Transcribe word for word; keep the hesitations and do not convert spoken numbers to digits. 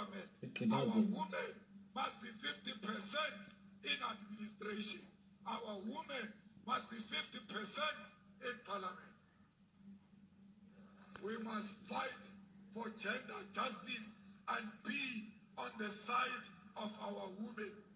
government. Our women must be fifty percent in administration. Our women must be fifty percent in parliament. We must fight for gender justice and be on the side of our women.